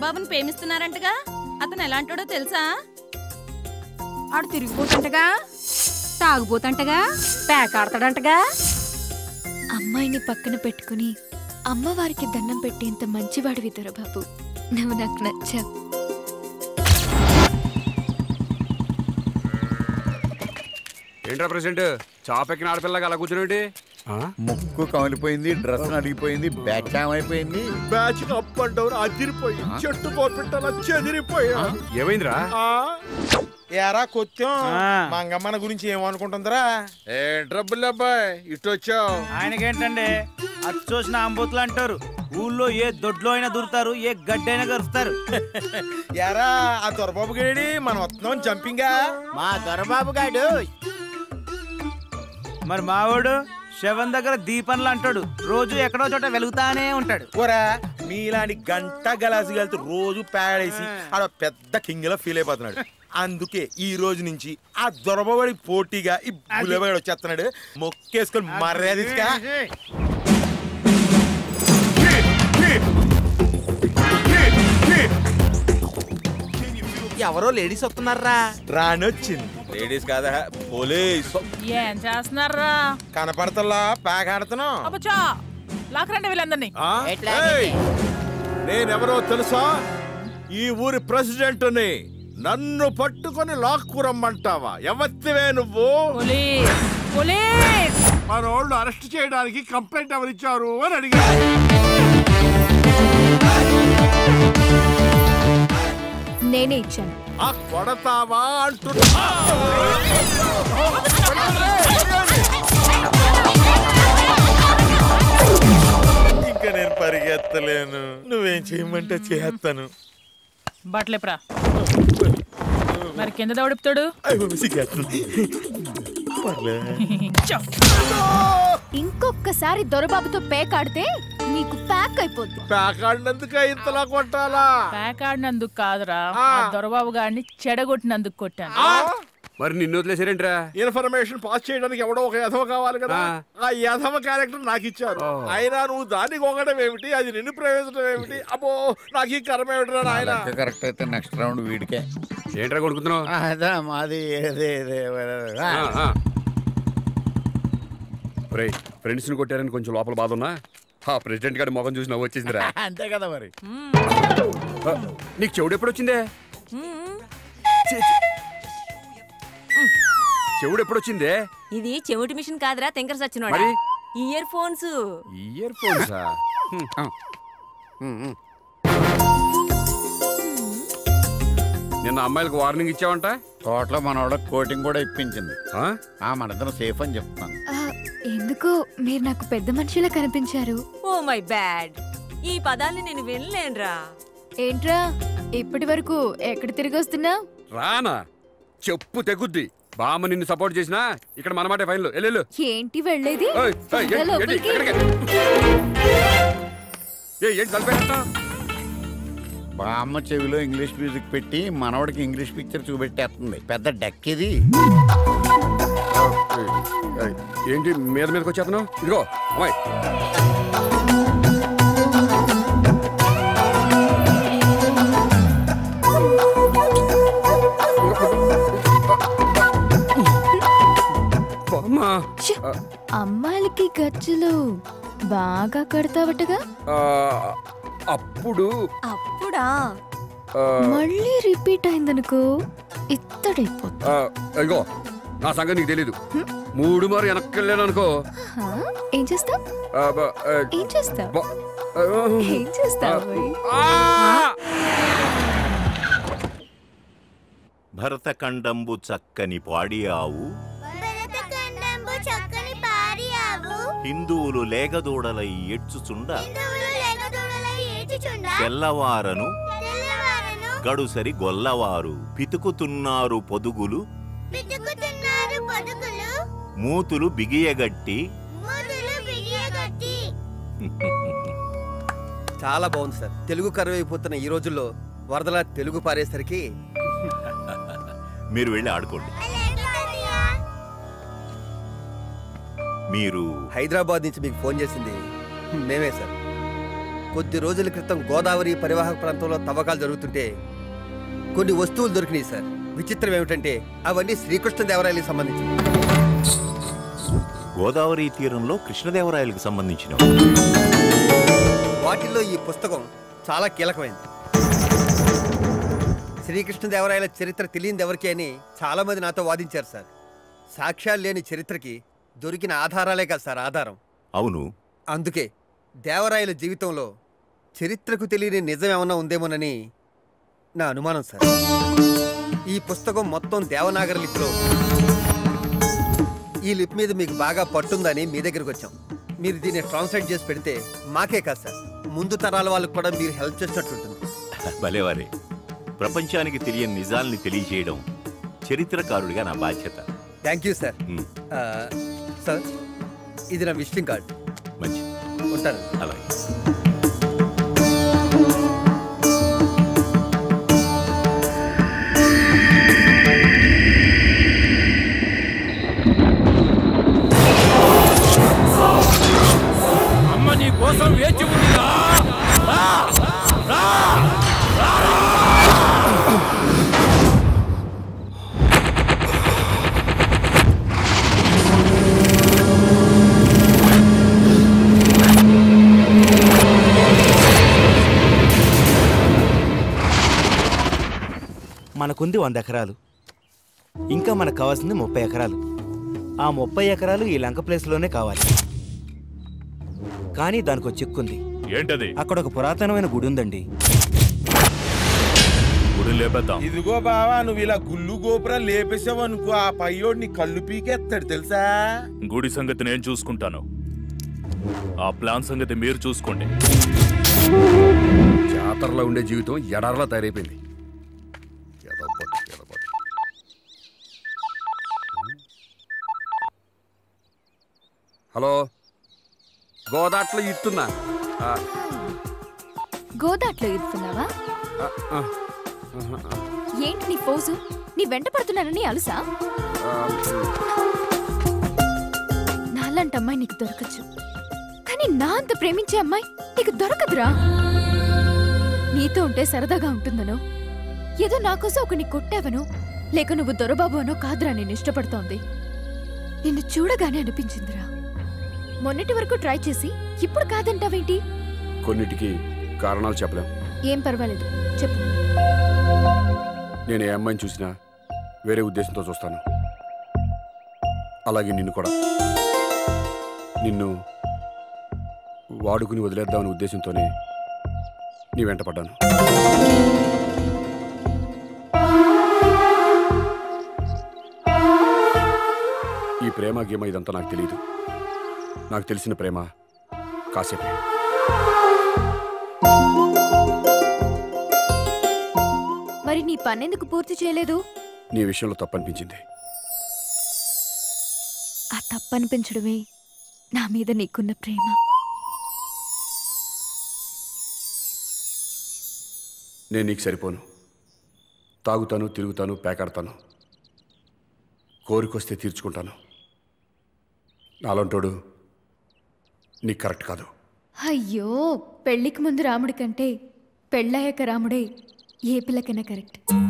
దొరబాబుని ప్రేమిస్తున్నారంటగా? అతను ఎలాంటాడో తెలుసా? ఆడు తిరిగిపోతుంటగా, తాగుపోతుంటగా, పేకాడతాడంటగా. అమ్మాయిని పక్కన పెట్టుకుని అమ్మవారికి దండం పెట్టేంత మంచివాడివి దొరబాబు. నువ్వు నాకు నచ్చావు. ఏంట్రా ప్రెసిడెంట్, చాపెక్కిన ఆడపిల్లగా అలా కూర్చునేటి? ముక్కు కమిలిపోయింది, డ్రెస్ అడిగిపోయింది, బ్యాచ్ అయిపోయింది. బ్యాచ్ అప్ అండ్ డౌన్ అదిరిపోయి చెట్టు కోపెట్టాల చెదిరిపోయా. ఏమైందిరా? ఏరా కొత్తం మంగమ్మన గురించి ఏమనుకుంటుందిరా? ఏ ట్రబుల్ అబ్బాయి ఇటు వచ్చావు? ఆయనకేంటండి, అది చూసిన అంబోతులు అంటారు. ఊళ్ళో ఏ దొడ్లో అయినా దొరుకుతారు, ఏ గడ్డైనా గరుస్తారు. యారా ఆ దొరబాబు గేడి మనం వస్తున్నాం జంపింగా. మా దొరబాబు గాడు మరి మావాడు శవం దగ్గర దీపంలు అంటాడు. రోజు ఎక్కడో చోట వెలుగుతానే ఉంటాడు. ఓరా మీలాంటి గంట గలాసి కలిసి రోజు పేడేసి ఆడ పెద్ద కింగ్ లా ఫీల్ అయిపోతున్నాడు. అందుకే ఈ రోజు నుంచి ఆ దొరబాబడి పోటీగా ఈ బుల్లబాడు వచ్చేస్తున్నాడు. మొక్కేసుకొని మర్యాదగా. ఎవరో లేడీస్ వస్తున్నారా? రానొచ్చింది. లేడీస్ కాదా, పోలీస్. ఏం చేస్తున్నారా? కనపడతల్లా ప్యాక్ ఆడుతున్నాం. అబ్బా లాకరండి వీళ్ళందరినీ. నేనెవరో తెలుసా? ఈ ఊరి ప్రెసిడెంట్ని. నన్ను పట్టుకొని లాక్కురమ్మంటావా? ఎవత్తివే నువ్వు? మన వాళ్ళు అరెస్ట్ చేయడానికి కంప్లైంట్ ఎవరిచ్చారు అని అడిగారు. నేనే ఇచ్చాను. ఆ కొడతావా అంటున్నా. ఇంకా నేను పరిగెత్తలేను. నువ్వేం చేయమంటే చేస్తాను. బట్టలేప్రా. మరి కింద దౌడుపుతాడు. ఇంకొకసారి దొరబాబుతో పేకాడితే నీకు ప్యాక్ అయిపోద్ది. ప్యాక్ ఆడినందుకు ఇంతలా కొట్టాలా? ప్యాక్ ఆడినందుకు కాదురా, దొరబాబు గారిని చెడగొట్టినందుకు కొట్టాను. మరి నిన్ను వదిలేసారేంట్రా? ఇన్ఫర్మేషన్ పాస్ చేయడానికి ఎవడో ఒక యథవ కావాలి కదా. ఆ యథవ క్యారెక్టర్ నాకు ఇచ్చారు. అయినా నువ్వు దాన్ని గొంగడం ఏమిటి, అది నిన్ను ప్రవేశించడం ఏమిటి? అబ్బో నాకు ఈ కర్మ ఏమిటిరా నాయన. కరెక్ట్ అయితే నెక్స్ట్ రౌండ్ వీడికే. ఏంట్రా కొడుకుతున్నావు? అదా మాది. ఫ్రెండ్స్ ని కొట్టారని కొంచెం లోపల బాధ ఉన్నా, ఆ ప్రెసిడెంట్ గారి మొఖం చూసి నవ్వు వచ్చేసిందిరా. అంతే కదా మరి. నీకు చెవుడు ఎప్పుడు వచ్చిందే? చెవుడు ఎప్పుడు వచ్చిందే? ఇది చెవిటి మిషన్ కాదురా, తెంకర సచ్చినోడా. Earphones. ఇయర్ ఫోన్సా? నిన్న అమ్మాయిలకు వార్నింగ్ ఇచ్చావంట. తోటలో మనోడ కోటింగ్ కూడా ఇప్పించింది. మనిద్దరం సేఫ్ అని చెప్తాను. ఎందుకో మీరు నాకు పెద్ద మనిషిలా కనిపించారు. Oh my bad. ఈ పదాన్ని నేను వినలేనురా. ఏంట్రా ఇప్పటి వరకు ఎక్కడ తిరిగి వస్తున్నా? రానా చెప్పు తెగుద్ది. బామ్మ నిన్ను సపోర్ట్ చేసినా ఇక్కడ మనమాటే ఫైన్. ఏంటి వెళ్ళేది? బామ్మ చెవిలో ఇంగ్లీష్ మ్యూజిక్ పెట్టి మనవడికి ఇంగ్లీష్ పిక్చర్ చూపెట్టేస్తుంది. పెద్ద డెక్ ఇది. ఏంటి మీద మీదకి వచ్చేస్తున్నావు? ఇదిగో అమ్మాయి, అమ్మాయిలకి గజ్జలు బాగా కడతావటగా? అప్పుడా మళ్ళీ రిపీట్ అయిందనుకో ఇత్తడైపోతా. ఇదిగో నా సంగతి నీకు తెలీదు. 3 మారు వెనక్కి వెళ్ళాను అనుకో. ఏం చేస్తావు? ఏం చేస్తావు? ఏం చేస్తావు? భరతఖండంబు చక్కని పాడి ఆవు, హిందువులు లేగదూడలై ఏడ్చుచుండ, తెల్లవారను గడుసరి గొల్లవారు పితుకుతున్నారు పొదుగులు, మూతులు బిగియగట్టి. చాలా బాగుంది సార్. తెలుగు కరువైపోతున్న ఈ రోజుల్లో వరదలా తెలుగు పారేసరికి మీరు వెళ్ళి ఆడుకోండి. మీరు హైదరాబాద్ నుంచి మీకు ఫోన్ చేసింది మేమే సార్. కొద్ది రోజుల క్రితం గోదావరి పరివాహక ప్రాంతంలో తవ్వకాలు జరుగుతుంటే కొన్ని వస్తువులు దొరికినాయి సార్. విచిత్రం ఏమిటంటే అవన్నీ శ్రీకృష్ణదేవరాయలకు సంబంధించినవి. గోదావరి తీరంలో కృష్ణదేవరాయలకు సంబంధించిన వాటిల్లో ఈ పుస్తకం చాలా కీలకమైంది. శ్రీకృష్ణదేవరాయల చరిత్ర తెలియనిది ఎవరికి అని చాలా మంది నాతో వాదించారు సార్. సాక్ష్యాలు లేని చరిత్రకి దొరికిన ఆధారాలే కాదు సార్ ఆధారం. అవును, అందుకే దేవరాయల జీవితంలో చరిత్రకు తెలియని నిజం ఏమన్నా ఉందేమోనని నా అనుమానం సార్. ఈ పుస్తకం మొత్తం దేవనాగరి లిపిలో. ఈ లిపి మీద మీకు బాగా పట్టుందని మీ దగ్గరికి వచ్చాం. మీరు దీన్ని ట్రాన్స్లేట్ చేసి పెడితే మాకే కాదు సార్, ముందు తరాల వాళ్ళకు కూడా మీరు హెల్ప్ చేసినట్టుంటుంది. భలేవారే, ప్రపంచానికి తెలియని నిజాల్ని తెలియజేయడం చరిత్రకారుడిగా నా బాధ్యత. Thank you sir. సార్, ఇది నా విజిటింగ్ కార్డు. మంచి ఉంటాను. అలాగే. అమ్మ నీ కోసం వేచి ఉందిరా. మనకుంది 100 ఎకరాలు, ఇంకా మనకు కావాల్సింది 30 ఎకరాలు. ఆ 30 ఎకరాలు ఈ లంక ప్లేస్లోనే కావాలి. కానీ దానికి ఒక చిక్కుంది. ఏంటది? అక్కడ ఒక పురాతనమైన గుడి ఉందండి. గుడి లేపేద్దాం. ఇదిగో బావా, నువ్వు ఇలా గుళ్ళు గోపురం లేపేసావు అనుకో, ఆ పయ్యోడిని కళ్ళు పీకేస్తాడు తెలుసా. గుడి సంగతి నేను చూసుకుంటాను, ఆ ప్లాన్ సంగతి మీరు చూసుకోండి. జాతరలో ఉండే జీవితం ఎడార్లా తయారైపోయింది. హలో, గోదాట్లో ఇస్తున్నా. గోదాట్లో ఇస్తున్నావా? ఏంటి నీ ఫోజు? నీ వెంట పడుతున్నానని అలుసా? నాలాంటి అమ్మాయి నీకు దొరకచ్చు, కానీ నా అంత ప్రేమించే అమ్మాయి నీకు దొరకదురా. నీతో ఉంటే సరదాగా ఉంటుందనో, ఏదో నా కోసం ఒకని కొట్టావనో, లేక నువ్వు దొరబాబు అనో కాదురా నేను ఇష్టపడుతోంది. నిన్ను చూడగానే అనిపించిందిరా. మొన్నటి వరకు ట్రై చేసి ఇప్పుడు కాదంటావేంటి? కొన్నిటికి కారణాలు చెప్పలేం. ఏం పర్వాలేదు, చెప్పు. నేను ఏ అమ్మాయిని చూసినా వేరే ఉద్దేశంతో చూస్తాను. అలాగే నిన్ను కూడా. నిన్ను వాడుకుని వదిలేద్దామనే ఉద్దేశంతోనే నీ వెంట పడ్డాను. ఈ ప్రేమ గేమ ఇదంతా నాకు తెలియదు. నాకు తెలిసిన ప్రేమ కాసేపే. మరి నీ పనెందుకు పూర్తి చేయలేదు? నీ విషయంలో తప్పనిపించింది. ఆ తప్పనిపించడమే నా మీద నీకున్న ప్రేమ. నేను నీకు సరిపోను. తాగుతాను, తిరుగుతాను, పేకాడతాను, కోరికొస్తే తీర్చుకుంటాను. నాలంటోడు నీకు కరెక్ట్ కాదు. అయ్యో, పెళ్లికి ముందు రాముడి కంటే పెళ్ళయ్యాక రాముడే ఏ పిల్లకైనా కరెక్ట్.